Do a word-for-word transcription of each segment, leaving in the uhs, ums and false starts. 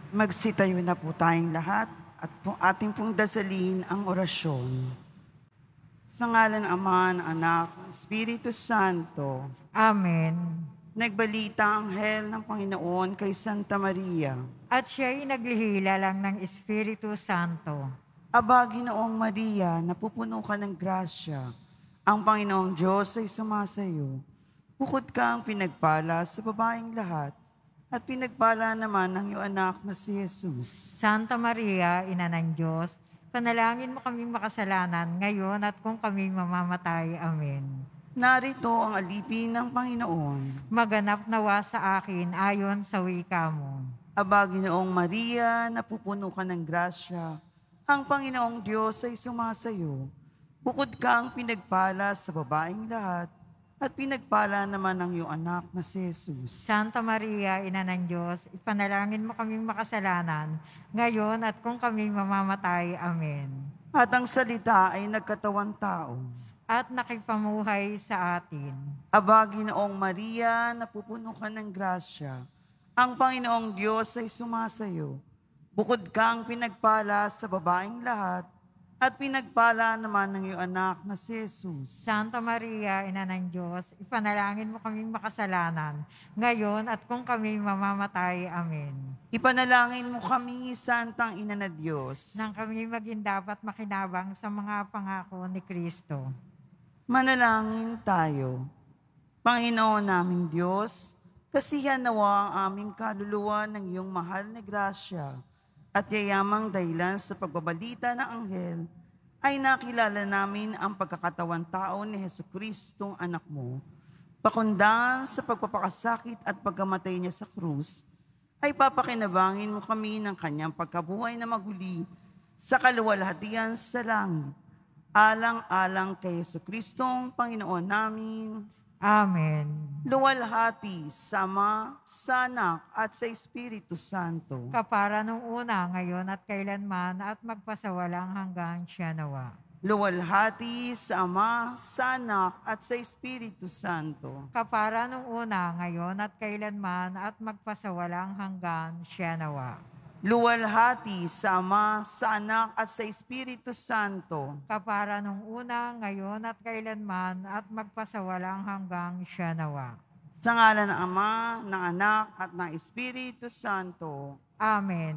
Magsitayo na po tayong lahat at po ating pong dasalin ang orasyon. Sa ngalan ng Ama, ng Anak, ng Espiritu Santo. Amen. Nagbalita ang anghel ng Panginoon kay Santa Maria. At siya'y naglihila lang ng Espiritu Santo. Aba, Ginoong Maria, napupuno ka ng grasya. Ang Panginoong Diyos ay sumasayo. Bukod kang pinagpala sa babaeng lahat, at pinagpala naman ang iyong anak na si Jesus. Santa Maria, Ina ng Diyos, panalangin mo kaming makasalanan ngayon at kung kami mamamatay. Amen. Narito ang alipin ng Panginoon. Maganap nawa sa akin ayon sa wika mo. Aba, Ginoong Maria, napupuno ka ng grasya. Ang Panginoong Diyos ay sumasayo. Bukod kang pinagpala sa babaeng lahat, at pinagpala naman ang iyong anak na si Jesus. Santa Maria, Ina ng Diyos, ipanalangin mo kaming makasalanan ngayon at kung kami mamamatay. Amen. At ang salita ay nagkatawang tao. At nakipamuhay sa atin. Aba, Ginoong Maria, napupuno ka ng grasya. Ang Panginoong Diyos ay sumasayo. Bukod kang pinagpala sa babaeng lahat, at pinagpala naman ng iyong anak na si Jesus. Santa Maria, Ina ng Diyos, ipanalangin mo kaming makasalanan ngayon at kung kami mamamatay. Amen. Ipanalangin mo kami, Santang Ina na Diyos, Nang kami maging dapat makinabang sa mga pangako ni Kristo. manalangin tayo. Panginoon naming Diyos, kasihan nawa ang aming kaluluwa ng iyong mahal na grasya at yayamang dahilan sa pagbabalita ng anghel, ay nakilala namin ang pagkakatawan tao ni Jesucristong anak mo. Pakundangan sa pagpapakasakit at pagkamatay niya sa krus, ay papakinabangin mo kami ng kanyang pagkabuhay na maguli sa kaluwalhatian sa langit. Alang-alang kay Jesucristong Panginoon namin. Amen. Luwalhati sa Ama, sa Anak, at sa Espiritu Santo. Kapara nung una, ngayon at kailanman at magpasawalang hanggang siya nawa. Luwalhati sa Ama, sa Anak, at sa Espiritu Santo. Kapara nung una, ngayon at kailanman at magpasawalang hanggang siya nawa. Luwalhati sa Ama, sa Anak, at sa Espiritu Santo. Kapara nung una, ngayon at kailanman at magpasawalang hanggang siya nawa. Sa ngalan ng Ama, ng Anak, at ng Espiritu Santo. Amen.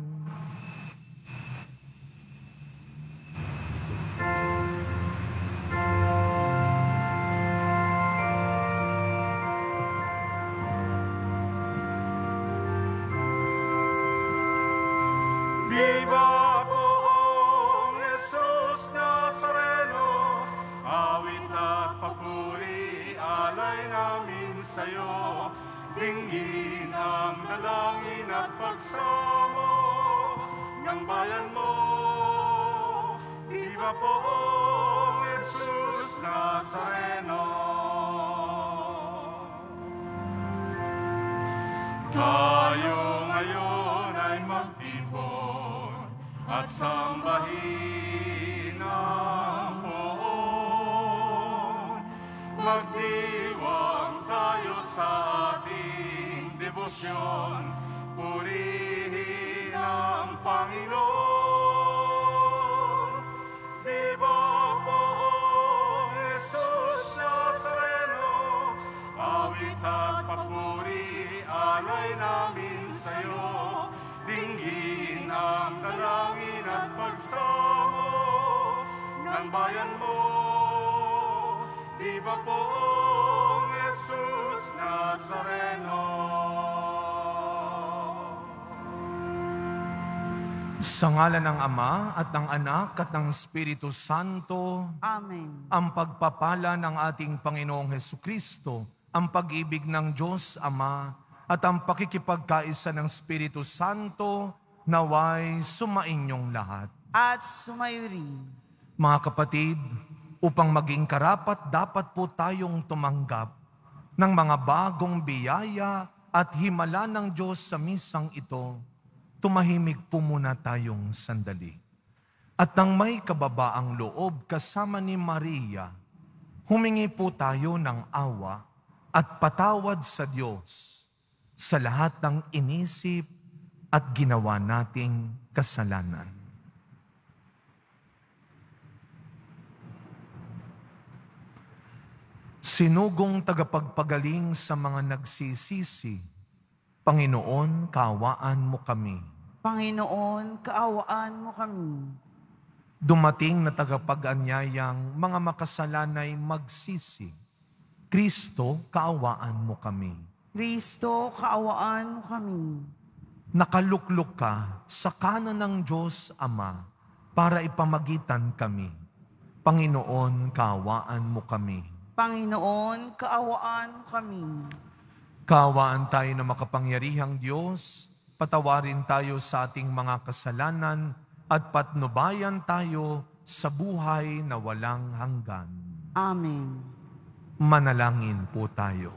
Viva poong Jesus Nazareno, awit at papuri, alay namin sa'yo. Dinggin ang dalangin at pagsamo ng bayan mo. Viva poong Jesus Nazareno. Tayo ngayon ay magtipon at sambahin ang poon. Magdiwang tayo sa ating debosyon, purihin ang Panginoon. Viva poong Jesus Nazareno, awit at papuri, alay namin sa'yo. Dinggin ang dalangin at pagsamo ng bayan mo. Viva poong Jesus Nazareno. Sa ngalan ng Ama at ng Anak at ng Espiritu Santo, Amen. ang pagpapala ng ating Panginoong Hesukristo, ang pag-ibig ng Diyos Ama, at ang pakikipagkaisa ng Espiritu Santo, naway sumainyong lahat. At sumayo rin. Mga kapatid, upang maging karapat, dapat po tayong tumanggap ng mga bagong biyaya at himala ng Diyos sa misang ito. Tumahimik po muna tayong sandali. At nang may kababaang loob kasama ni Maria, humingi po tayo ng awa at patawad sa Diyos sa lahat ng inisip, at ginawa nating kasalanan. Sinugong tagapagpagaling sa mga nagsisisi, Panginoon, kaawaan mo kami. Panginoon, kaawaan mo kami. Dumating na tagapag-anyayang mga makasalanay magsisi, Kristo, kaawaan mo kami. Kristo, kaawaan mo kami. Nakaluklok ka sa kanan ng Diyos Ama para ipamagitan kami. Panginoon, kaawaan mo kami. Panginoon, kaawaan mo kami. Kaawaan tayo na makapangyarihang Diyos, patawarin tayo sa ating mga kasalanan at patnubayan tayo sa buhay na walang hanggan. Amen. Manalangin po tayo.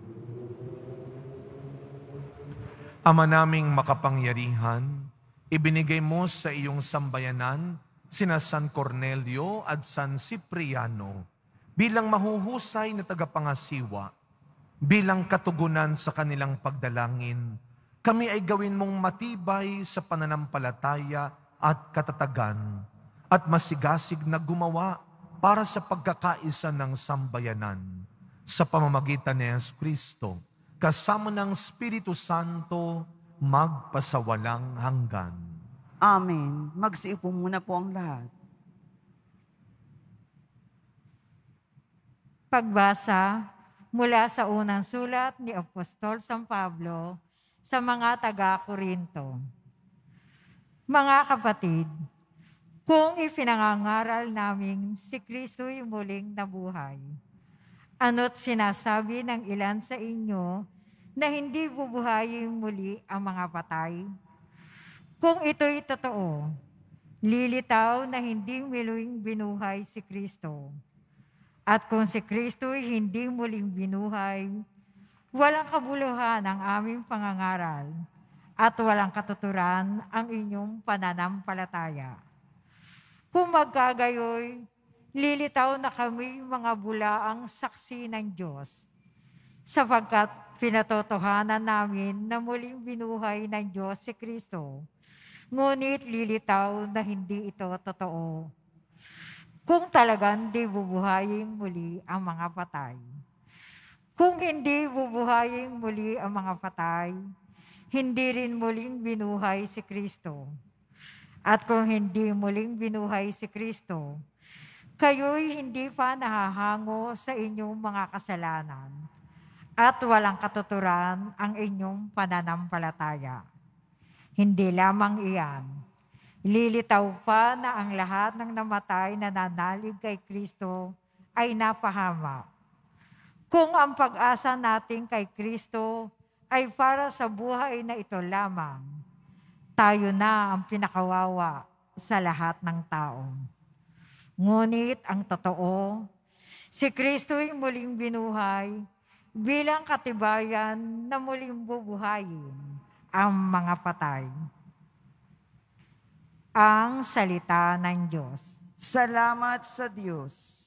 Ama naming makapangyarihan, ibinigay mo sa iyong sambayanan sina San Cornelio at San Cipriano bilang mahuhusay na tagapangasiwa, bilang katugunan sa kanilang pagdalangin. Kami ay gawin mong matibay sa pananampalataya at katatagan at masigasig na gumawa para sa pagkakaisa ng sambayanan sa pamamagitan ni Yesu Kristo, kasama ng Espiritu Santo, magpasawalang hanggan. Amen. Magsiupo muna po ang lahat. Pagbasa mula sa unang sulat ni Apostol San Pablo sa mga taga-Korinto. Mga kapatid, kung ipinangangaral namin si Kristo'y muling nabuhay, ano't sinasabi ng ilan sa inyo na hindi bubuhayin muli ang mga patay? Kung ito'y totoo, lilitaw na hindi muling binuhay si Kristo. At kung si Kristo'y hindi muling binuhay, walang kabuluhan ang aming pangangaral at walang katuturan ang inyong pananampalataya. Kung magkagayoy, lilitaw na kami mga bulaang saksi ng Diyos, sapagkat pinatotohanan namin na muling binuhay ng Diyos si Kristo, ngunit lilitaw na hindi ito totoo. Kung talagang di bubuhayin muli ang mga patay. Kung hindi bubuhayin muli ang mga patay, hindi rin muling binuhay si Kristo. At kung hindi muling binuhay si Kristo, kayo'y hindi pa nahahango sa inyong mga kasalanan at walang katuturan ang inyong pananampalataya. Hindi lamang iyan, lilitaw pa na ang lahat ng namatay na nanalig kay Kristo ay napahamak. Kung ang pag-asa natin kay Kristo ay para sa buhay na ito lamang, tayo na ang pinakawawa sa lahat ng tao. Ngunit ang totoo, si Kristo'y muling binuhay bilang katibayan na muling bubuhayin ang mga patay. Ang salita ng Diyos. Salamat sa Diyos.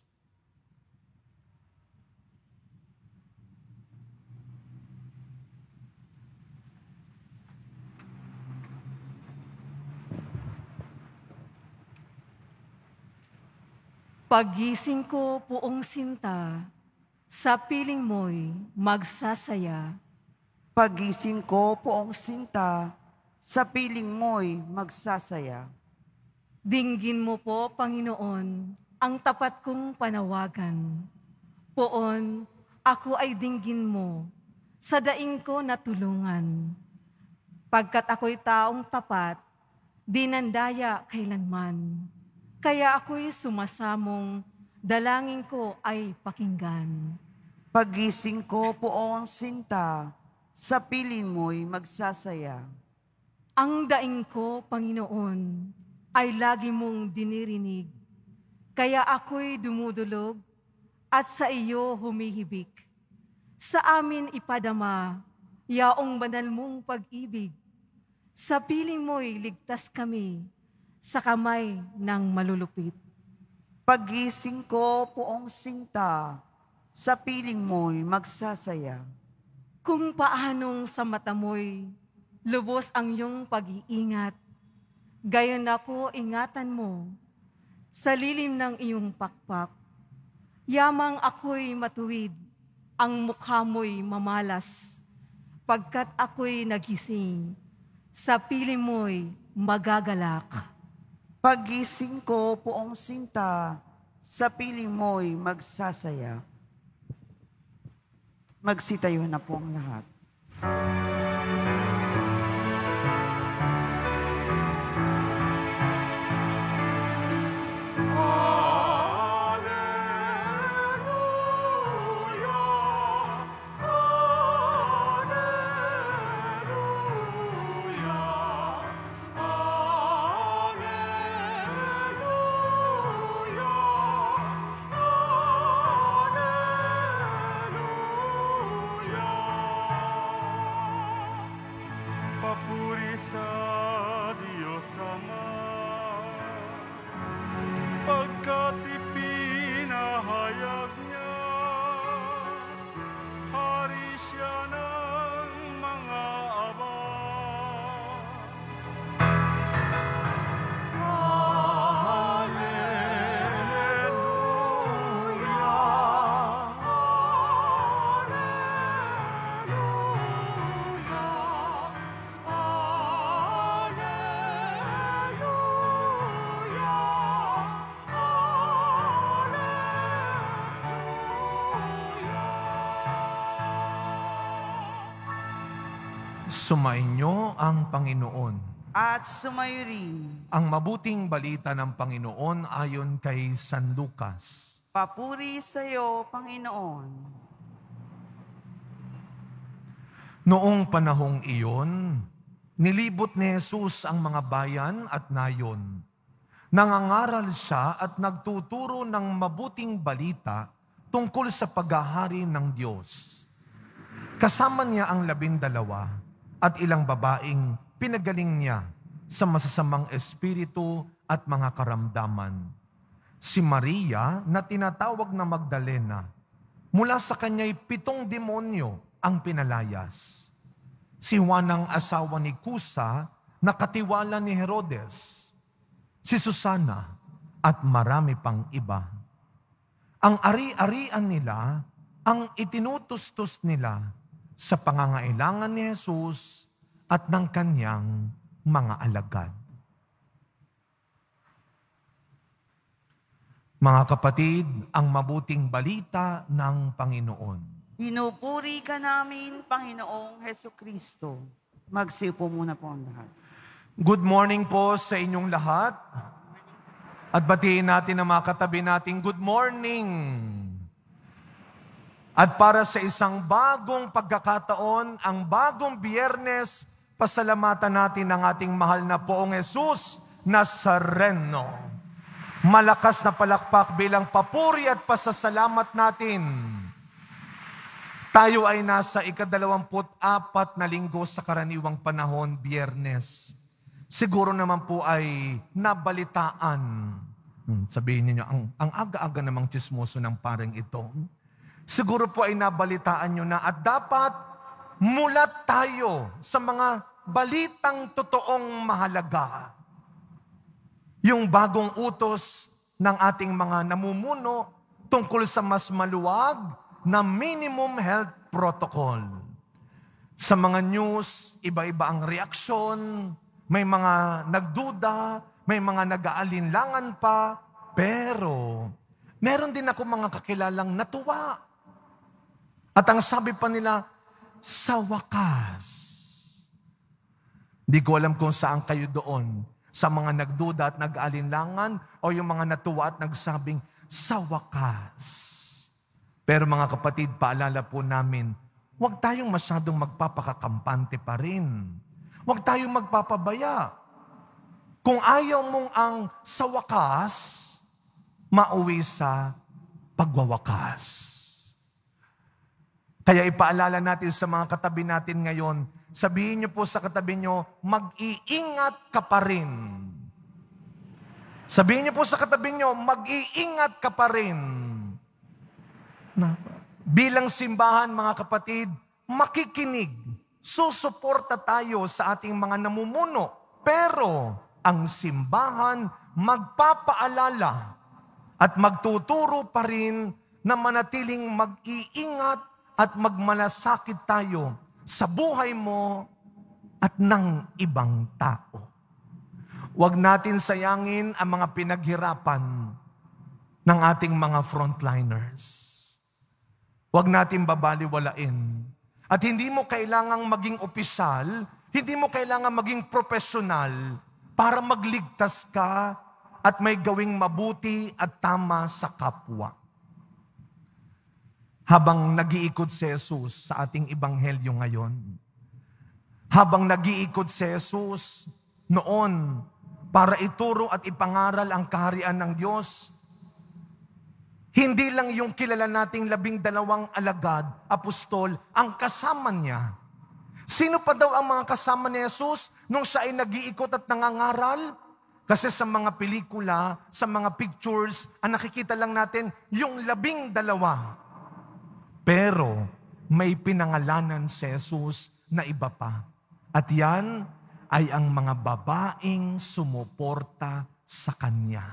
Pagising ko, Poong Sinta, sa piling mo'y magsasaya. Pagising ko, Poong Sinta, sa piling mo'y magsasaya. Dinggin mo po, Panginoon, ang tapat kong panawagan. Poon, ako ay dinggin mo, sa daing ko na tulungan. Pagkat ako'y taong tapat, di nandaya kailanman. Kaya ako'y sumasamong, dalangin ko ay pakinggan. Pagising ko, Poong Sinta, sa piling mo'y magsasaya. Ang daing ko, Panginoon, ay lagi mong dinirinig. Kaya ako'y dumudulog at sa iyo humihibik. Sa amin ipadama, yaong banal mong pag-ibig. Sa piling mo'y ligtas kami sa kamay ng malulupit. Pagising ko, Poong Sinta, sa piling mo'y magsasaya. Kung paanong sa mata mo'y lubos ang iyong pag-iingat. Gayon ako, ingatan mo, sa lilim ng iyong pakpak. Yamang ako'y matuwid, ang mukha mo'y mamalas, pagkat ako'y nagising, sa piling mo'y magagalak. Pagising ko, poong sinta, sa piling mo'y magsasaya. Magsitayo na po ang lahat. Papuri sa Diyos Ama, pagkat ipinahayag niya, hari siya ng mga aba. Sumainyo ang Panginoon. At sumayo rin, Ang mabuting balita ng Panginoon ayon kay San Lucas. papuri sa iyo, Panginoon. Noong panahong iyon, nilibot ni Jesus ang mga bayan at nayon. Nangangaral siya at nagtuturo ng mabuting balita tungkol sa paghahari ng Diyos. Kasama niya ang labindalawa at ilang babaeng pinagaling niya sa masasamang espiritu at mga karamdaman. Si Maria na tinatawag na Magdalena, mula sa kanya'y pitong demonyo ang pinalayas. Si Juan ang asawa ni Kusa na katiwala ni Herodes. Si Susana at marami pang iba. Ang ari-arian nila ang itinutustos nila sa pangangailangan ni Jesus at ng kanyang mga alagad. Mga kapatid, ang mabuting balita ng Panginoon. Pinupuri ka namin, Panginoong Hesukristo. Magsiupo muna po ang lahat. Good morning po sa inyong lahat. At batiin natin ang mga katabi nating good morning. At para sa isang bagong pagkakataon, ang bagong Biyernes, pasalamatan natin ang ating mahal na Poong Jesus Nazareno. Malakas na palakpak bilang papuri at pasasalamat natin. Tayo ay nasa ikadalawamput apat na linggo sa karaniwang panahon, Biyernes. Siguro naman po ay nabalitaan. Hmm, sabihin niyo, ang, ang aga-aga namang tsismoso ng parang ito. Siguro po ay nabalitaan nyo na at dapat mulat tayo sa mga balitang totoong mahalaga. Yung bagong utos ng ating mga namumuno tungkol sa mas maluwag na minimum health protocol. Sa mga news, iba-iba ang reaksyon, may mga nagduda, may mga nag-aalinlangan pa, pero meron din ako mga kakilalang natuwa. At ang sabi pa nila, sa wakas. Di ko alam kung saan kayo doon. Sa mga nagduda at nag-alinlangan o yung mga natuwa at nagsabing, sa wakas. Pero mga kapatid, paalala po namin, huwag tayong masyadong magpapakakampante pa rin. Huwag tayong magpapabaya. Kung ayaw mong ang sa wakas, mauwi sa pagwawakas. Kaya ipaalala natin sa mga katabi natin ngayon, sabihin niyo po sa katabi niyo, mag-iingat ka pa rin. Sabihin niyo po sa katabi niyo, mag-iingat ka pa rin. Na, bilang simbahan, mga kapatid, makikinig susuporta tayo sa ating mga namumuno. Pero ang simbahan magpapaalala at magtuturo pa rin na manatiling mag-iingat at magmalasakit tayo sa buhay mo at ng ibang tao. Huwag natin sayangin ang mga pinaghirapan ng ating mga frontliners. Huwag natin babaliwalain. At hindi mo kailangang maging opisyal, hindi mo kailangang maging profesional para magligtas ka at may gawing mabuti at tama sa kapwa. Habang nag-iikot si Jesus sa ating ebanghelyo ngayon, habang nag-iikot si Jesus noon para ituro at ipangaral ang kaharian ng Diyos, hindi lang yung kilala nating labing dalawang alagad, apostol, ang kasama niya. Sino pa daw ang mga kasama ni Jesus nung siya ay nag-iikot at nangangaral? Kasi sa mga pelikula, sa mga pictures, ang nakikita lang natin yung labing dalawa. Pero may pinangalanan si Jesus na iba pa. At yan ay ang mga babaeng sumuporta sa Kanya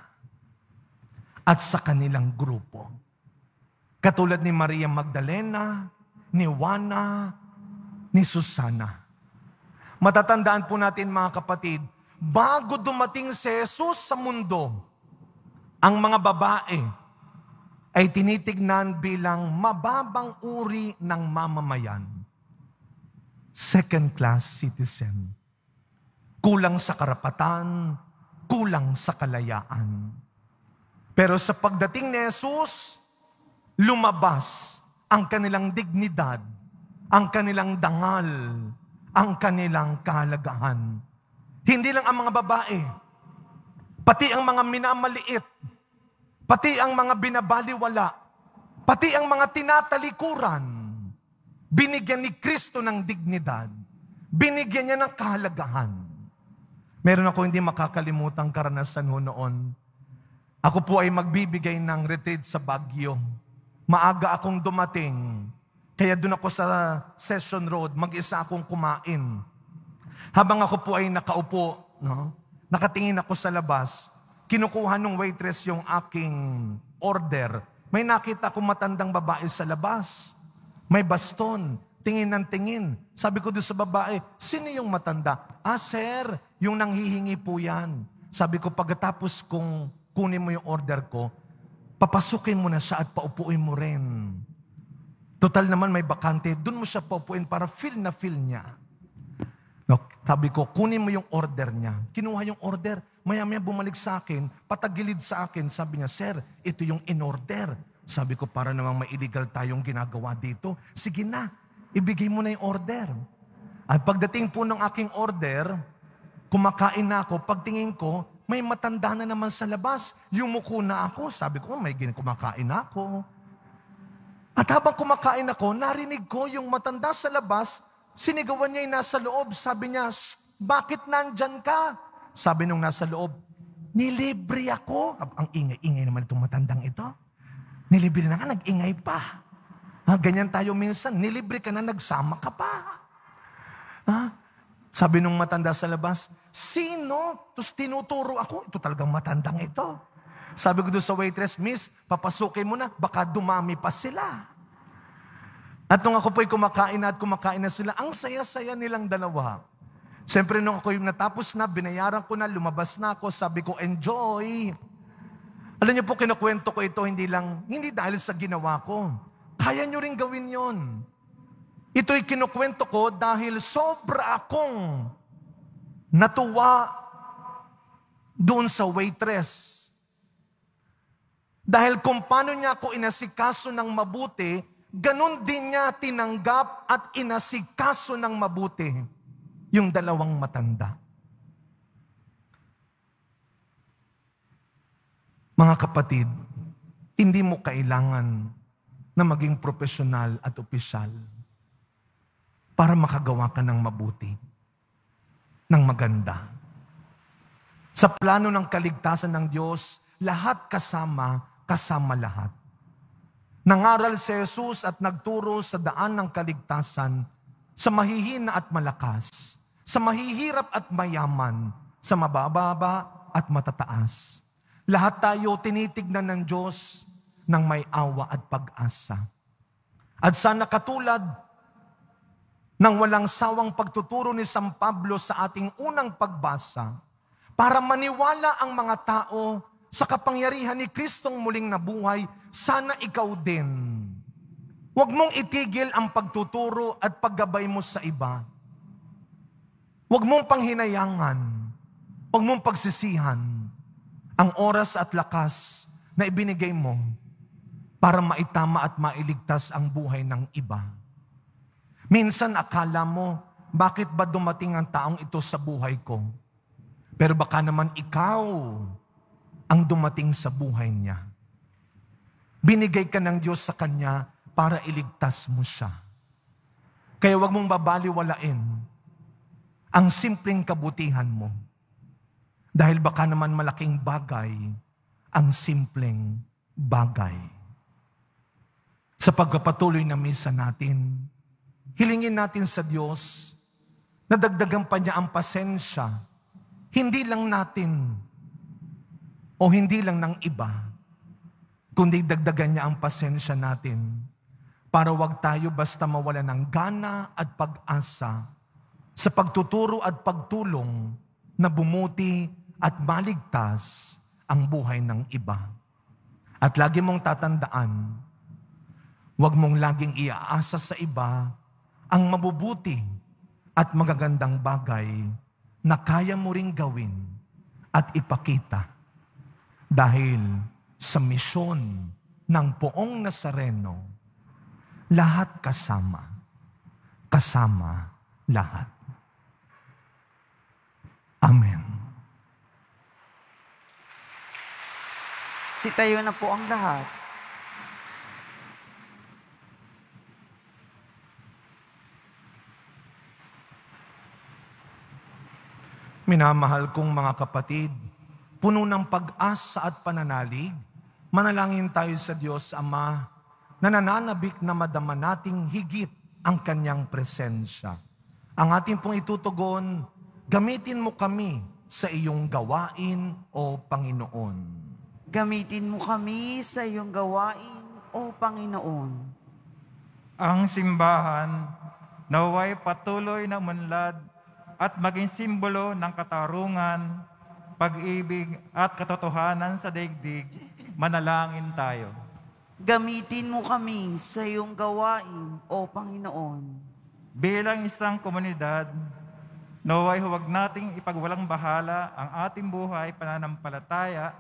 at sa kanilang grupo. Katulad ni Maria Magdalena, ni Juana, ni Susana. Matatandaan po natin mga kapatid, bago dumating si Jesus sa mundo, ang mga babae ay tinitignan bilang mababang uri ng mamamayan. Second-class citizen. Kulang sa karapatan, kulang sa kalayaan. Pero sa pagdating ni Jesus, lumabas ang kanilang dignidad, ang kanilang dangal, ang kanilang kahalagahan. Hindi lang ang mga babae, pati ang mga minamaliit, pati ang mga binabaliwala, pati ang mga tinatalikuran, binigyan ni Kristo ng dignidad, binigyan niya ng kahalagahan. Meron ako hindi makakalimutang karanasan ho noon. Ako po ay magbibigay ng retreat sa Baguio. Maaga akong dumating, kaya doon ako sa Session Road, mag-isa akong kumain. Habang ako po ay nakaupo, no, nakatingin ako sa labas, kinukuha ng waitress yung aking order. May nakita akong matandang babae sa labas. May baston, tingin ng tingin. Sabi ko doon sa babae, sino yung matanda? Ah, sir, yung nanghihingi po yan. Sabi ko, pagkatapos kung kunin mo yung order ko, papasukin mo na siya at paupuin mo rin. Total naman may bakante, dun mo siya paupuin para feel na feel niya. No, sabi ko, kunin mo yung order niya. Kinuha yung order, maya-maya bumalik sa akin, patagilid sa akin, sabi niya, sir, ito yung in-order. Sabi ko, para namang may illegal tayong ginagawa dito. Sige na, ibigay mo na yung order. At pagdating po ng aking order, kumakain na ako, pagtingin ko, may matanda na naman sa labas. Yumuko na ako. Sabi ko, oh, may kumakain na ako. At habang kumakain ako, narinig ko yung matanda sa labas, sinigawan niya yung nasa loob. Sabi niya, bakit nandyan ka? Sabi nung nasa loob, nilibre ako. Ang ingay-ingay naman itong matandang ito. Nilibre na nga, nag-ingay pa. Ha, ganyan tayo minsan, nilibre ka na, nagsama ka pa. Ha? Sabi nung matanda sa labas, sino? Tapos tinuturo ako, ito talagang matandang ito. Sabi ko doon sa waitress, miss, papasukin mo na, baka dumami pa sila. At nung ako po'y kumakain na at kumakain na sila, ang saya-saya nilang dalawa. Siyempre nung ako yung natapos na, binayaran ko na, lumabas na ako, sabi ko, enjoy. Alam niyo po, kinukwento ko ito, hindi lang, hindi dahil sa ginawa ko. Kaya niyo rin gawin yon. Ito'y kinukwento ko dahil sobra akong natuwa doon sa waitress. Dahil kung paano niya ako inasikaso ng mabuti, ganun din niya tinanggap at inasikaso ng mabuti yung dalawang matanda. Mga kapatid, hindi mo kailangan na maging profesional at opisyal para makagawa ka ng mabuti, ng maganda. Sa plano ng kaligtasan ng Diyos, lahat kasama, kasama lahat. Nangaral si Jesus at nagturo sa daan ng kaligtasan sa mahihina at malakas, sa mahihirap at mayaman, sa mabababa at matataas. Lahat tayo tinitignan ng Diyos ng may awa at pag-asa. At sana katulad ng walang sawang pagtuturo ni San Pablo sa ating unang pagbasa, para maniwala ang mga tao sa kapangyarihan ni Kristong muling nabuhay, sana ikaw din. Huwag mong itigil ang pagtuturo at paggabay mo sa iba. Huwag mong panghinayangan. Huwag mong pagsisihan ang oras at lakas na ibinigay mo para maitama at mailigtas ang buhay ng iba. Minsan akala mo, bakit ba dumating ang taong ito sa buhay ko? Pero baka naman ikaw ang dumating sa buhay niya. Binigay ka ng Diyos sa Kanya para iligtas mo siya. Kaya huwag mong babaliwalain ang simpleng kabutihan mo. Dahil baka naman malaking bagay ang simpleng bagay. Sa pagpapatuloy na misa natin, hilingin natin sa Diyos na dagdagan pa niya ang pasensya, hindi lang natin o hindi lang ng iba, kundi dagdagan niya ang pasensya natin para wag tayo basta mawala ng gana at pag-asa sa pagtuturo at pagtulong na bumuti at maligtas ang buhay ng iba. At lagi mong tatandaan, wag mong laging iaasa sa iba ang mabubuti at magagandang bagay na kaya mo ring gawin at ipakita. Dahil sa misyon ng Poong Nazareno, lahat kasama, kasama lahat. Amen. Sitayo na po ang lahat. Minamahal kong mga kapatid, puno ng pag-asa at pananalig, manalangin tayo sa Diyos Ama na nananabik na madama nating higit ang Kanyang presensya. Ang ating pong itutugon, gamitin mo kami sa iyong gawain, O Panginoon. Gamitin mo kami sa iyong gawain, O Panginoon. Ang simbahan naway patuloy na munlad at maging simbolo ng katarungan, pag-ibig at katotohanan sa daigdig, manalangin tayo. Gamitin mo kami sa iyong gawain, O Panginoon. Bilang isang komunidad, naway huwag nating ipagwalang bahala ang ating buhay pananampalataya,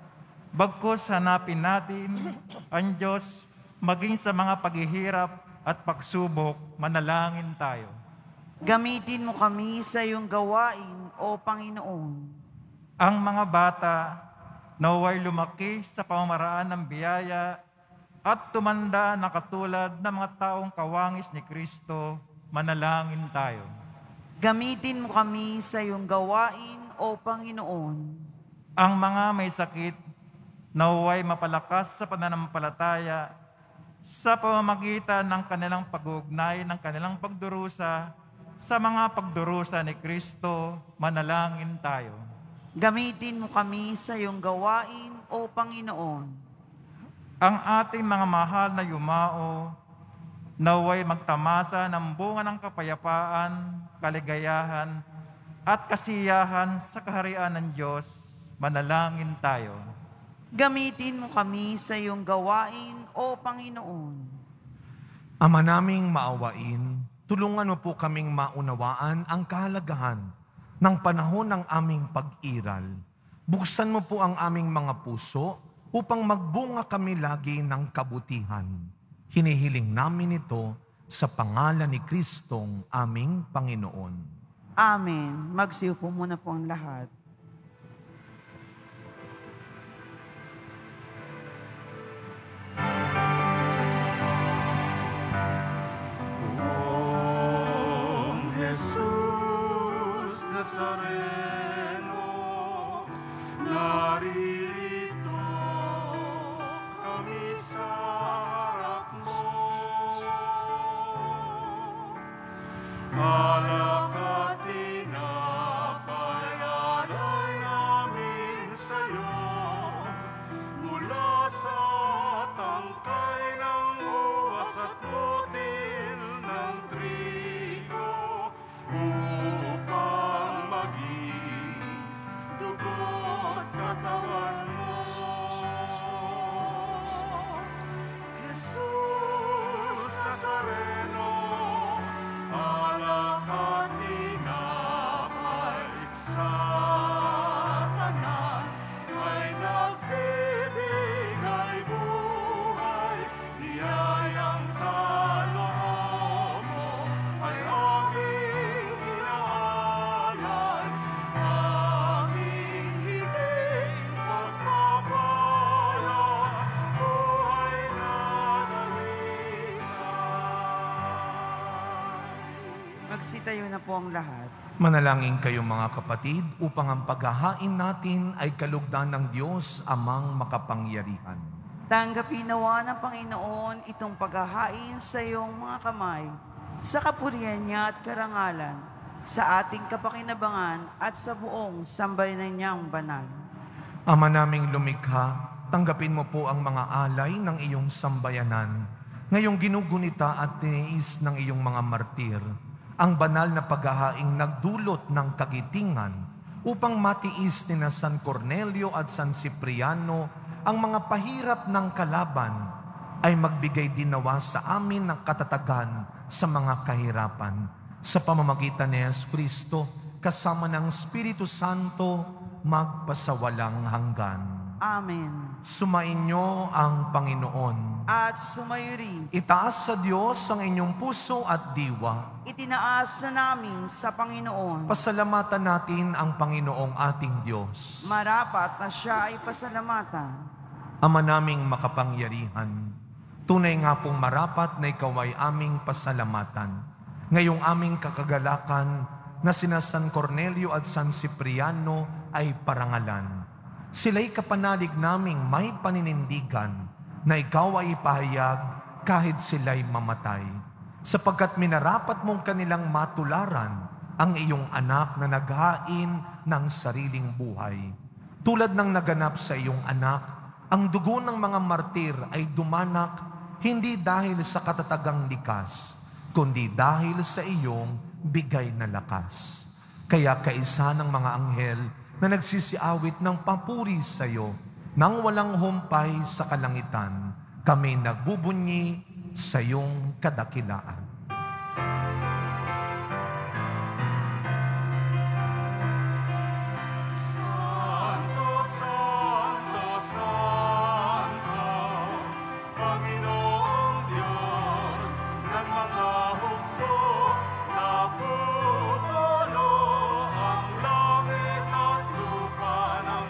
bagkus hanapin natin ang Diyos maging sa mga paghihirap at pagsubok, manalangin tayo. Gamitin mo kami sa iyong gawain, O Panginoon. Ang mga bata naway lumaki sa pamamaraan ng biyaya at tumanda na katulad ng mga taong kawangis ni Kristo, manalangin tayo. Gamitin mo kami sa iyong gawain, O Panginoon. Ang mga may sakit naway mapalakas sa pananampalataya sa pamamagitan ng kanilang pag-uugnay ng kanilang pagdurusa sa mga pagdurusa ni Kristo, manalangin tayo. Gamitin mo kami sa iyong gawain, O Panginoon. Ang ating mga mahal na yumao, naway magtamasa ng bunga ng kapayapaan, kaligayahan, at kasiyahan sa kaharian ng Diyos, manalangin tayo. Gamitin mo kami sa iyong gawain, O Panginoon. Ama naming maawain, tulungan mo po kaming maunawaan ang kahalagahan ng panahon ng aming pag-iral. Buksan mo po ang aming mga puso upang magbunga kami lagi ng kabutihan. Hinihiling namin ito sa pangalan ni Kristong aming Panginoon. Amen. Magsiupo muna po ang lahat. Om Jesus Nazareno, naririto kami sa harap mo. Magsitayo na po ang lahat. Manalangin kayo mga kapatid upang ang paghahain natin ay kalugdan ng Diyos amang makapangyarihan. Tanggapin nawa ng Panginoon itong paghahain sa iyong mga kamay, sa kapurihan niya at karangalan, sa ating kapakinabangan at sa buong sambayanan niyang banal. Ama naming lumikha, tanggapin mo po ang mga alay ng iyong sambayanan, ngayong ginugunita at tiniis ng iyong mga martir, ang banal na paghahaing nagdulot ng kagitingan upang matiis ni na San Cornelio at San Cipriano ang mga pahirap ng kalaban, ay magbigay din nawa sa amin ng katatagan sa mga kahirapan. Sa pamamagitan ni Jesucristo, kasama ng Espiritu Santo, magpasawalang hanggan. Amen. Sumainyo ang Panginoon. At sumayo rin, Itaas sa Diyos ang inyong puso at diwa. itinaas na namin sa Panginoon. Pasalamatan natin ang Panginoong ating Diyos. Marapat na siya ay pasalamatan. Ama naming makapangyarihan, tunay nga pong marapat na ikaw ay aming pasalamatan. Ngayong aming kakagalakan na sina San Cornelio at San Cipriano ay parangalan. Sila'y kapanalig naming may paninindigan na ikaw ay ipahayag kahit sila'y mamatay. Sapagkat minarapat mong kanilang matularan ang iyong anak na naghain ng sariling buhay. Tulad ng naganap sa iyong anak, ang dugo ng mga martir ay dumanak hindi dahil sa katatagang likas, kundi dahil sa iyong bigay na lakas. Kaya kaisa ng mga anghel na nagsisiawit ng papuri sa iyo, nang walang humpay sa kalangitan, kami nagbubunyi sa iyong kadakilaan. Santo, Santo, Santo, Panginoong Diyos ng mga hukbo, napupuno ang langit at lupa ng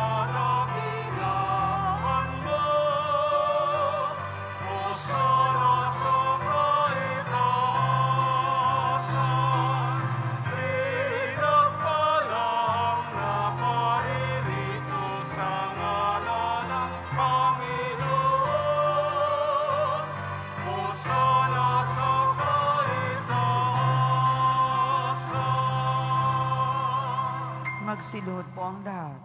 kadakilaan mo. Hosana sa kaitaasan, pinagpala ang naparirito sa ngalan ng Panginoon. Hosana sa kaitaasan. Magsiluhod po ang lahat.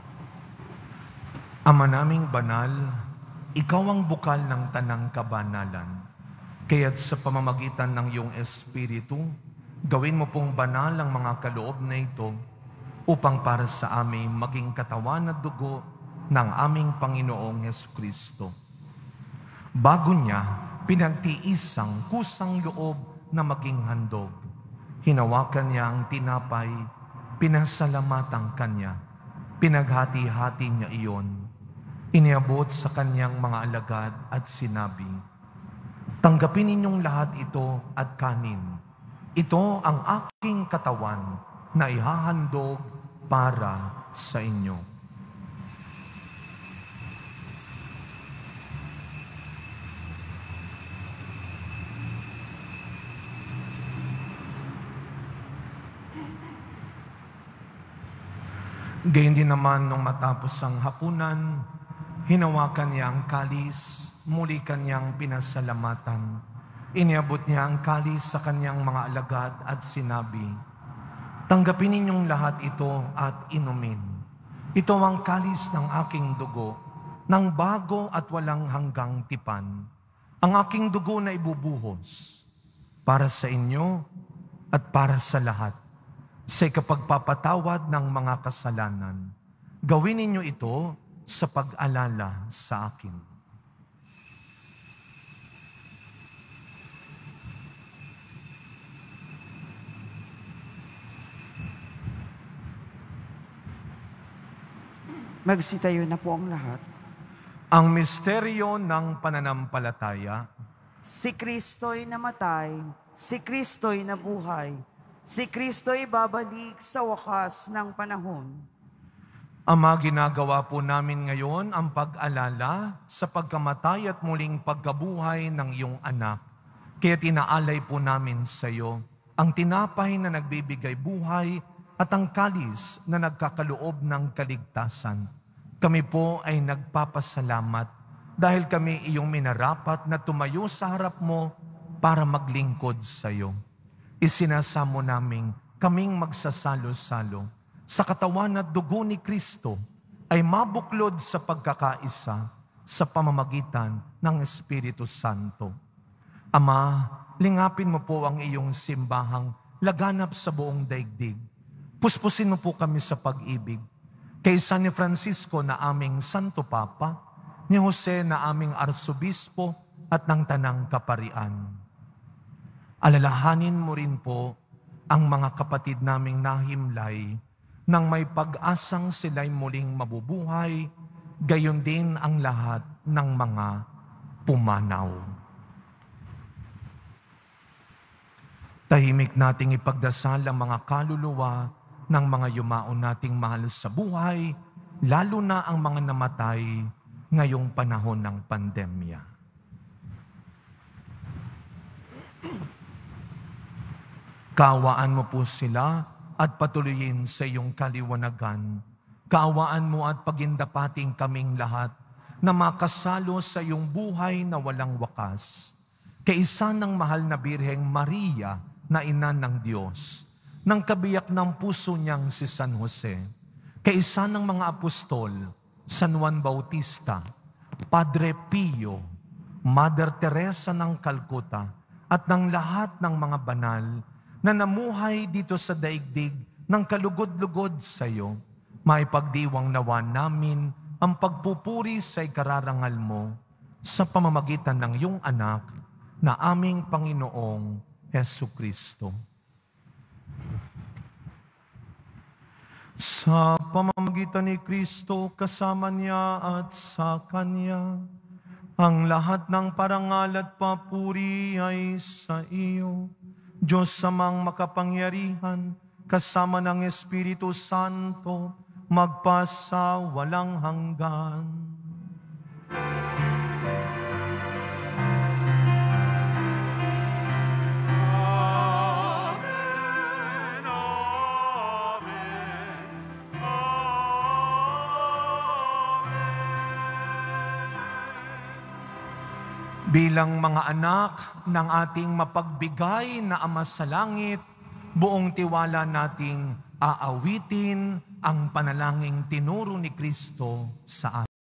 Ama naming banal, ikaw ang bukal ng tanang kabanalan. Kaya't sa pamamagitan ng iyong Espiritu, gawin mo pong banal ang mga kaloob na ito upang para sa amin maging katawan at dugo ng aming Panginoong Jesucristo. Bago niya, pinagtiis ang kusang loob na maging handog. Hinawakan niya ang tinapay, pinasalamatan kanya, pinaghati-hati niya iyon. Iniabot sa kanyang mga alagad at sinabi, tanggapin ninyong lahat ito at kanin. Ito ang aking katawan na ihahandog para sa inyo. Gayun din naman nung matapos ang hapunan, hinawakan niya ang kalis, muli kanyang pinasalamatan. Iniabot niya ang kalis sa kanyang mga alagad at sinabi, tanggapin ninyong lahat ito at inumin. Ito ang kalis ng aking dugo, ng bago at walang hanggang tipan. Ang aking dugo na ibubuhos para sa inyo at para sa lahat, sa ikapagpapatawad ng mga kasalanan. Gawin ninyo ito sa pag-alala sa akin. Magsitayo na po ang lahat. Ang misteryo ng pananampalataya. Si Kristo'y namatay, si Kristo'y nabuhay, si Kristo'y babalik sa wakas ng panahon. Ama, ginagawa po namin ngayon ang pag-alala sa pagkamatay at muling pagkabuhay ng iyong anak. Kaya tinaalay po namin sa iyo ang tinapay na nagbibigay buhay at ang kalis na nagkakaloob ng kaligtasan. Kami po ay nagpapasalamat dahil kami iyong minarapat na tumayo sa harap mo para maglingkod sa iyo. Isinasamo namin kaming magsasalo-salo sa katawan at dugo ni Kristo ay mabuklod sa pagkakaisa sa pamamagitan ng Espiritu Santo. Ama, lingapin mo po ang iyong simbahang laganap sa buong daigdig. Puspusin mo po kami sa pag-ibig. Kay San Francisco na aming Santo Papa, ni Jose na aming Arsobispo at ng Tanang Kaparian. Alalahanin mo rin po ang mga kapatid naming nahimlay nang may pag-asang sila'y muling mabubuhay, gayon din ang lahat ng mga pumanaw. Tahimik nating ipagdasal ang mga kaluluwa ng mga yumaon nating mahal sa buhay, lalo na ang mga namatay ngayong panahon ng pandemya. Kaawaan mo po sila at patuloyin sa iyong kaliwanagan. Kaawaan mo at pagindapating kaming lahat na makasalo sa iyong buhay na walang wakas. Kaisa ng mahal na Birheng Maria na ina ng Diyos, ng kabiyak ng puso niyang si San Jose, kaisa ng mga apostol, San Juan Bautista, Padre Pio, Mother Teresa ng Calcutta, at ng lahat ng mga banal na namuhay dito sa daigdig ng kalugod-lugod sa iyo, maipagdiwang nawa namin ang pagpupuri sa ikararangal mo sa pamamagitan ng iyong anak na aming Panginoong Jesucristo. Sa pamamagitan ni Kristo, kasama niya at sa Kanya, ang lahat ng parangal at papuri ay sa iyo, Diyos Amang makapangyarihan, kasama ng Espiritu Santo, magpasa walang hanggan. Bilang mga anak ng ating mapagbigay na Ama sa Langit, buong tiwala nating aawitin ang panalangin tinuro ni Kristo sa atin.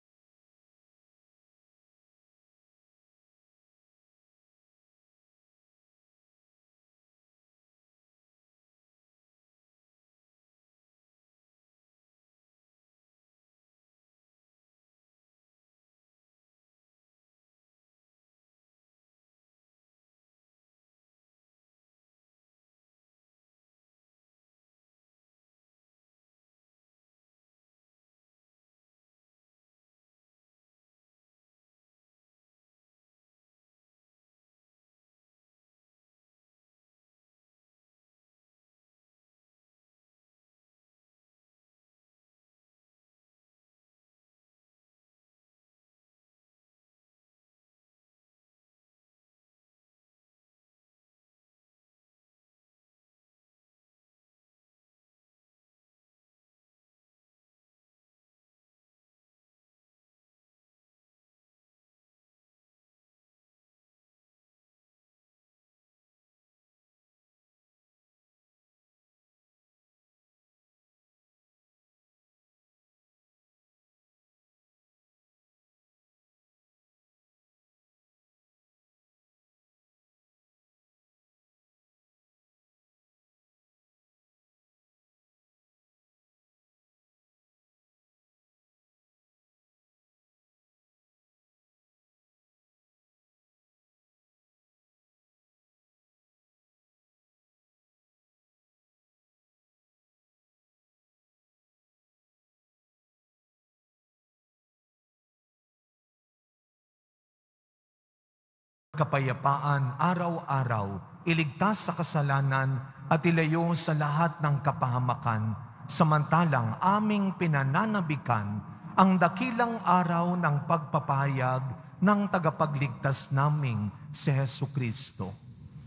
Kapayapaan araw-araw, iligtas sa kasalanan at ilayo sa lahat ng kapahamakan, samantalang aming pinananabikan ang dakilang araw ng pagpapahayag ng tagapagligtas naming si Jesucristo.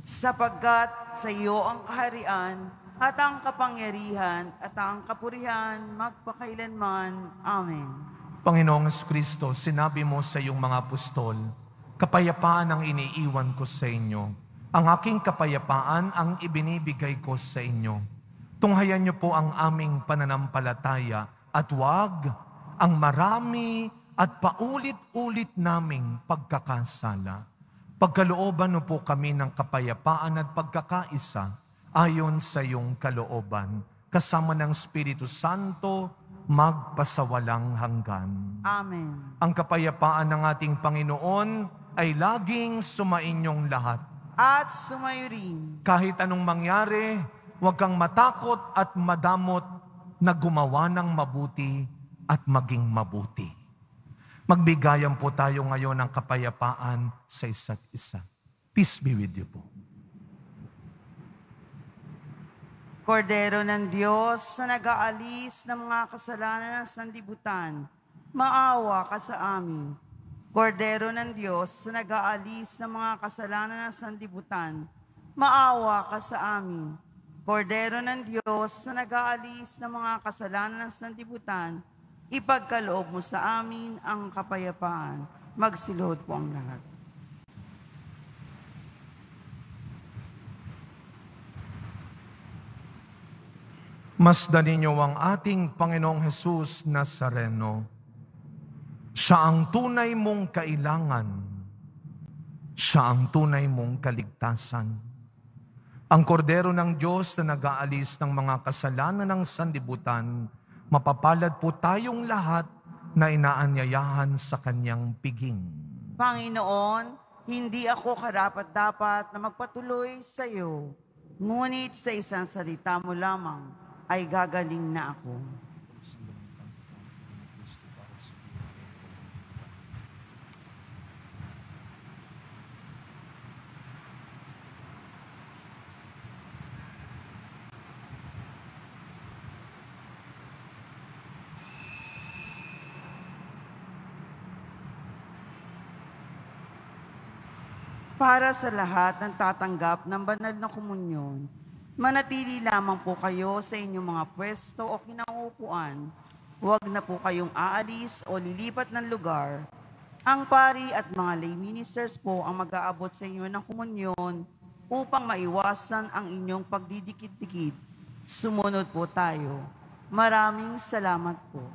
sapagkat sa iyo ang kaharian at ang kapangyarihan at ang kapurihan magpakailanman. Amen. Panginoong Kristo, sinabi mo sa iyong mga apostol, kapayapaan ang iniiwan ko sa inyo. Ang aking kapayapaan ang ibinibigay ko sa inyo. Tunghayan niyo po ang aming pananampalataya at wag ang marami at paulit-ulit naming pagkakasala. Pagkalooban mo po kami ng kapayapaan at pagkakaisa ayon sa iyong kalooban, kasama ng Espiritu Santo, magpasawalang hanggan. Amen. Ang kapayapaan ng ating Panginoon ay laging sumainyong lahat. At sumayo rin. Kahit anong mangyari, huwag kang matakot at madamot na gumawa ng mabuti at maging mabuti. Magbigayan po tayo ngayon ng kapayapaan sa isa't isa. Peace be with you po. Kordero ng Diyos na nag-aalis ng mga kasalanan ng sanlibutan, maawa ka sa amin. Kordero ng Diyos na nag-aalis ng mga kasalanan ng sanlibutan, maawa ka sa amin. Kordero ng Diyos na nag-aalis ng mga kasalanan ng sanlibutan, ipagkaloob mo sa amin ang kapayapaan. Magsilod po ang lahat. Masdan ninyo ang ating Panginoong Hesus Nazareno. Siya ang tunay mong kailangan. Siya ang tunay mong kaligtasan. Ang kordero ng Diyos na nag-aalis ng mga kasalanan ng sanlibutan, mapapalad po tayong lahat na inaanyayahan sa kanyang piging. Panginoon, hindi ako karapat-dapat na magpatuloy sa iyo, ngunit sa isang salita mo lamang ay gagaling na ako. Para sa lahat ng tatanggap ng banal na komunyon, manatili lamang po kayo sa inyong mga pwesto o kinauupuan. Huwag na po kayong aalis o lilipat ng lugar. Ang pari at mga lay ministers po ang mag-aabot sa inyo ng komunyon upang maiwasan ang inyong pagdidikit-dikit. Sumunod po tayo. Maraming salamat po.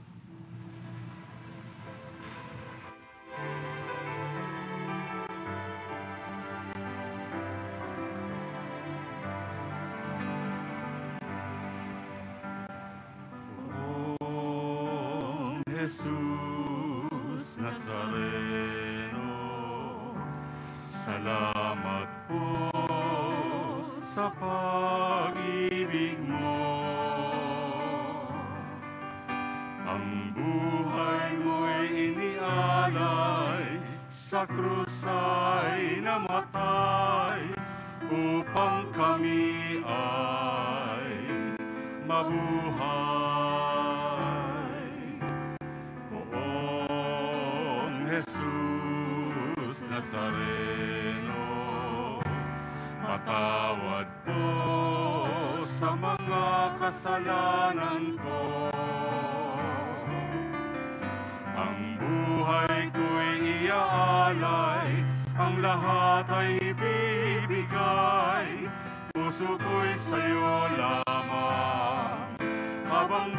Jesus Nazareno, salamat po sa pag-ibig mo. Ang buhay mo'y inialay, sa krus ay namatay, upang kami ay mabuhay. Jesus Nazareno, patawad po sa mga kasalanan ko. Ang buhay ko'y iaalay, ang lahat ay ibibigay. Puso ko'y sa'yo lamang habang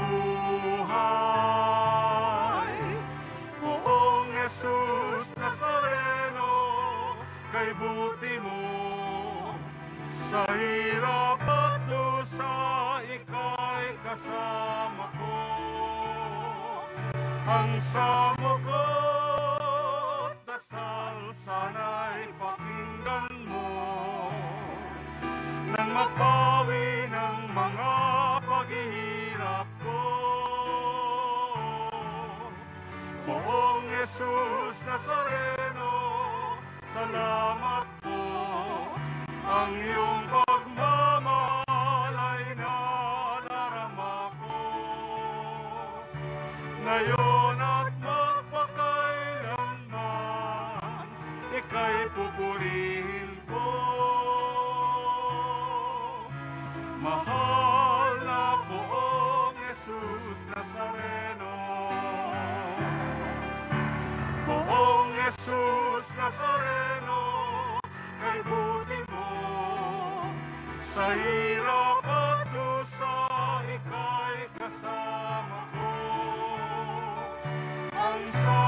buhay. Poong Jesus Nazareno, kay buti mo sa hirap at lusa, ika'y kasama ko. Ang samo ko't dasal sana'y pakinggan mo, nang mapawi ng mga paghihirap ko. Poong Jesus Nazareno, salamat po. Ang iyong pagmamahal ay nadarama ko. Ngayon at magpakailanman, ika'y pupurihin ko. hirap at dusa, ika'y kasama ko. Ang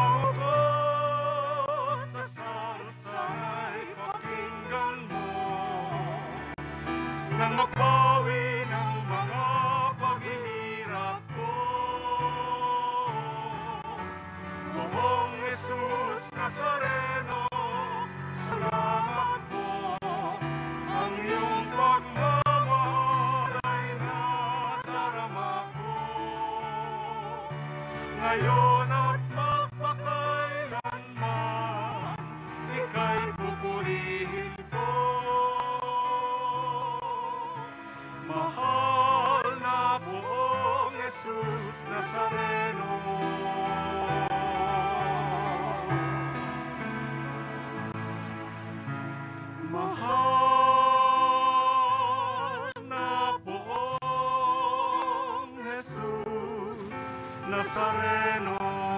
sagot na sana'y pakinggan mo, nang magbawi ng mga paghihirap ko. Poong Jesus Nazareno, salamat po. Ang iyong pagmamahal ay nadarama ko. Ngayon at magpakailanman, ika'y pupurihin ko. Mahal na Poong Jesus Nazareno. Mahal na Poong Jesus Nazareno.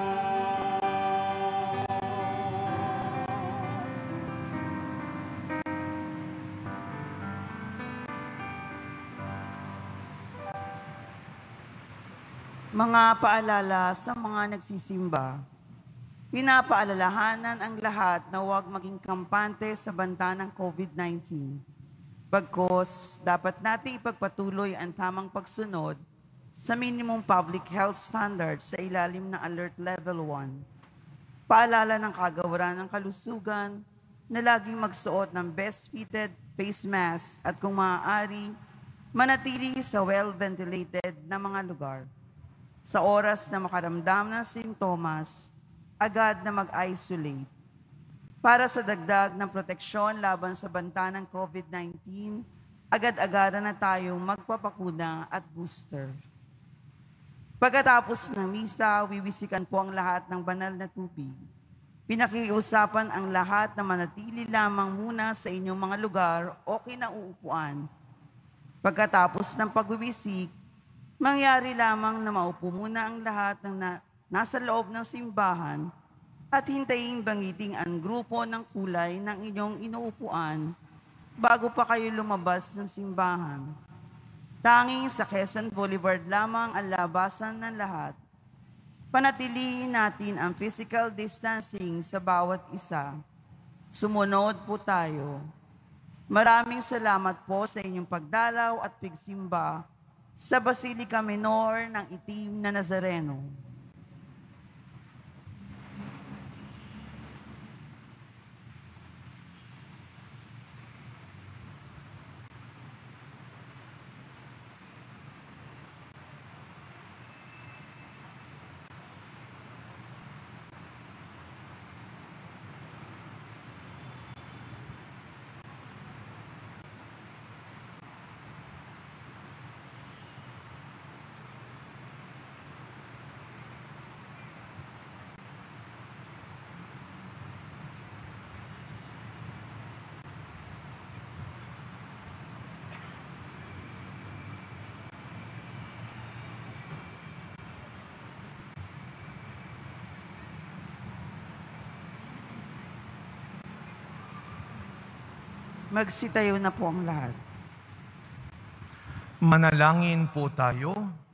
Mga paalala sa mga nagsisimba. Pinapaalalahanan ang lahat na huwag maging kampante sa banta ng COVID nineteen. Bagkus, dapat nating ipagpatuloy ang tamang pagsunod sa minimum public health standards sa ilalim ng Alert Level one. Paalala ng Kagawaran ng Kalusugan na laging magsuot ng best-fitted face mask at kung maaari, manatili sa well-ventilated na mga lugar. Sa oras na makaramdam ng sintomas, agad na mag-isolate. Para sa dagdag ng proteksyon laban sa banta ng COVID nineteen, agad-agaran na tayong magpapakuna at booster. Pagkatapos ng misa, wiwisikan po ang lahat ng banal na tubig. Pinakiusapan ang lahat na manatili lamang muna sa inyong mga lugar o kinauupuan. Pagkatapos ng pagwiwisik, mangyari lamang na maupo muna ang lahat ng na, nasa loob ng simbahan at hintayin banggiting ang grupo ng kulay ng inyong inuupuan bago pa kayo lumabas ng simbahan. Tanging sa Quezon Boulevard lamang ang labasan ng lahat. Panatilihin natin ang physical distancing sa bawat isa. Sumunod po tayo. Maraming salamat po sa inyong pagdalaw at pagsimba sa Basilica Minor ng Itim na Nazareno. Magsitayo na po ang lahat. Manalangin po tayo.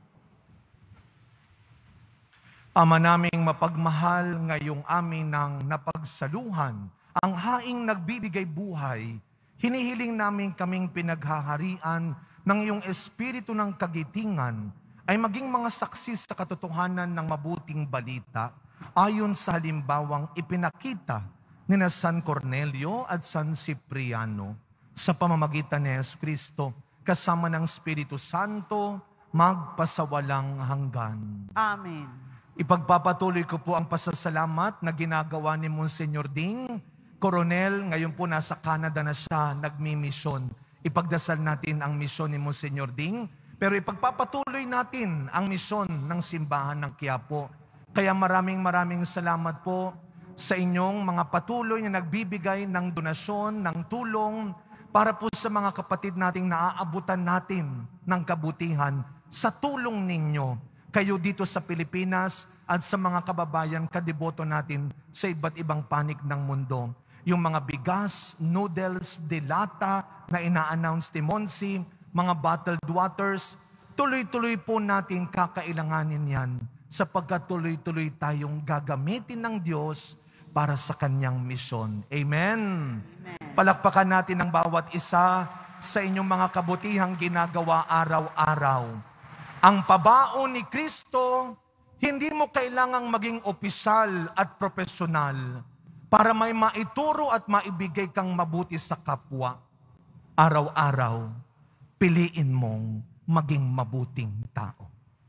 Ama naming mapagmahal, ngayong amin ng napagsaluhan, ang haing nagbibigay buhay, hinihiling namin kaming pinaghaharian ng iyong espiritu ng kagitingan ay maging mga saksi sa katotohanan ng mabuting balita ayon sa halimbawang ipinakita ni na San Cornelio at San Cipriano sa pamamagitan ni Jesucristo kasama ng Espiritu Santo magpasawalang hanggan. Amen. Ipagpapatuloy ko po ang pasasalamat na ginagawa ni Monsignor Ding Coronel. Ngayon po nasa Canada na siya nagmi-misyon. Ipagdasal natin ang misyon ni Monsignor Ding, pero ipagpapatuloy natin ang misyon ng simbahan ng Quiapo. Kaya maraming maraming salamat po sa inyong mga patuloy na nagbibigay ng donasyon, ng tulong, para po sa mga kapatid nating naaabutan natin ng kabutihan sa tulong ninyo. Kayo dito sa Pilipinas at sa mga kababayan kadiboto natin sa iba't ibang panig ng mundo. Yung mga bigas, noodles, dilata na ina-announce ni Monsi, mga bottled waters, tuloy-tuloy po natin kakailanganin yan sapagkat tuloy-tuloy tayong gagamitin ng Diyos para sa Kanyang misyon. Amen? Amen. Palakpakan natin ang bawat isa sa inyong mga kabutihang ginagawa araw-araw. Ang pabaon ni Kristo, hindi mo kailangang maging opisyal at profesional para may maituro at maibigay kang mabuti sa kapwa. Araw-araw, piliin mong maging mabuting tao.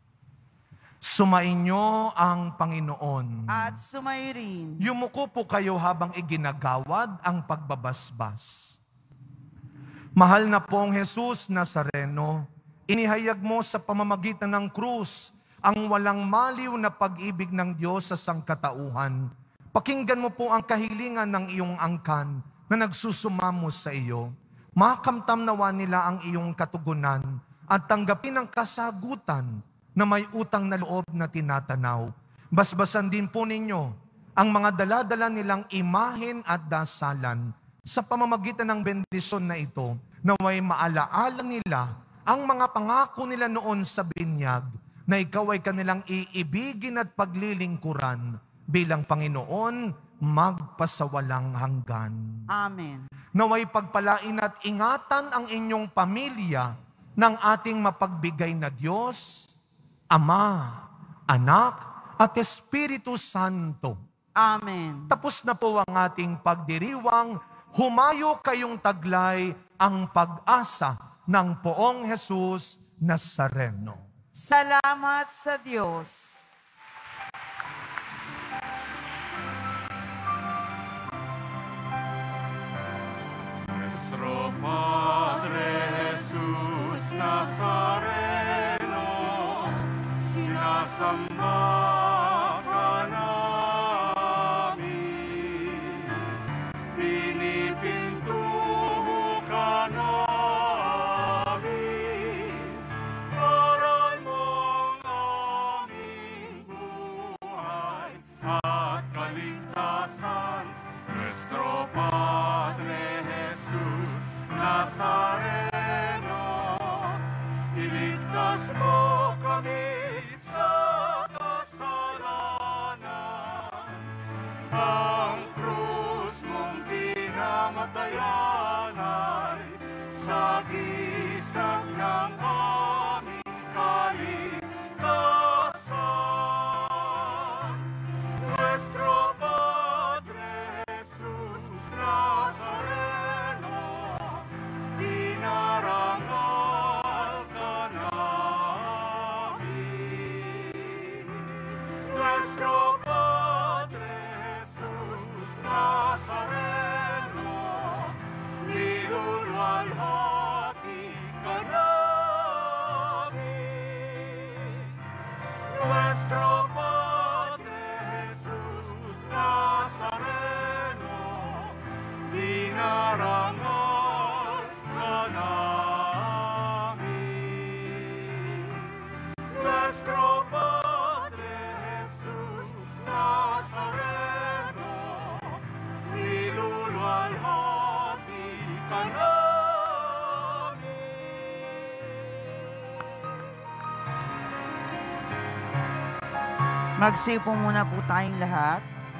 Sumainyo ang Panginoon. At sumairin. Yumuko po kayo habang iginagawad ang pagbabasbas. Mahal na pong Jesus Nazareno, inihayag mo sa pamamagitan ng krus ang walang maliw na pag-ibig ng Diyos sa sangkatauhan. Pakinggan mo po ang kahilingan ng iyong angkan na nagsusumamo sa iyo. Makamtam nawa nila ang iyong katugunan at tanggapin ang kasagutan na may utang na loob na tinatanaw. Basbasan din po ninyo ang mga daladala nilang imahen at dasalan sa pamamagitan ng bendisyon na ito, naway maalaala nila ang mga pangako nila noon sa binyag na ikaw ay kanilang iibigin at paglilingkuran bilang Panginoon magpasawalang hanggan. Amen. Naway pagpalain at ingatan ang inyong pamilya ng ating mapagbigay na Diyos, Ama, Anak, at Espiritu Santo. Amen. Tapos na po ang ating pagdiriwang, humayo kayong taglay ang pag-asa ng Poong Jesus Nazareno. Salamat sa Diyos. Nuestro Padre Jesús Nazareno, sinasamba ka namin, pinipintuho ka namin, aral mo ang aming buhay at kaligtasan. Nuestro Padre Jesus Nazareno, iligtas mo kami sa kasalanan. Ang krus mong pinamatayan ay sagisag ng aming kaligtasan. Nuestro Padre Jesus Nazareno, dinarangal ka namin. Nuestro Padre Jesus Nazareno, nilulwalhati ka namin. Nuestro Padre Jesus Nazareno, dinarangal ka namin. Nuestro Padre Jesus Nazareno, nilulwalhati ka namin. Magsipo muna po tayong lahat.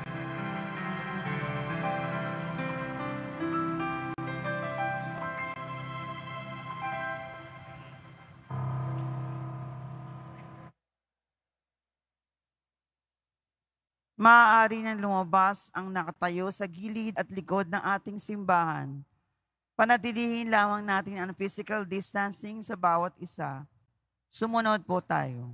Maaari nang lumabas ang nakatayo sa gilid at likod ng ating simbahan. Panatilihin lamang natin ang physical distancing sa bawat isa. Sumunod po tayo.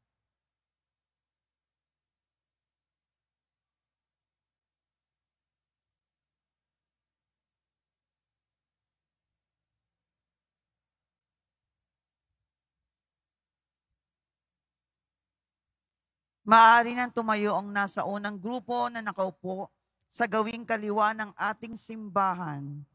Maaari nang tumayo ang nasa unang grupo na nakaupo sa gawing kaliwa ng ating simbahan.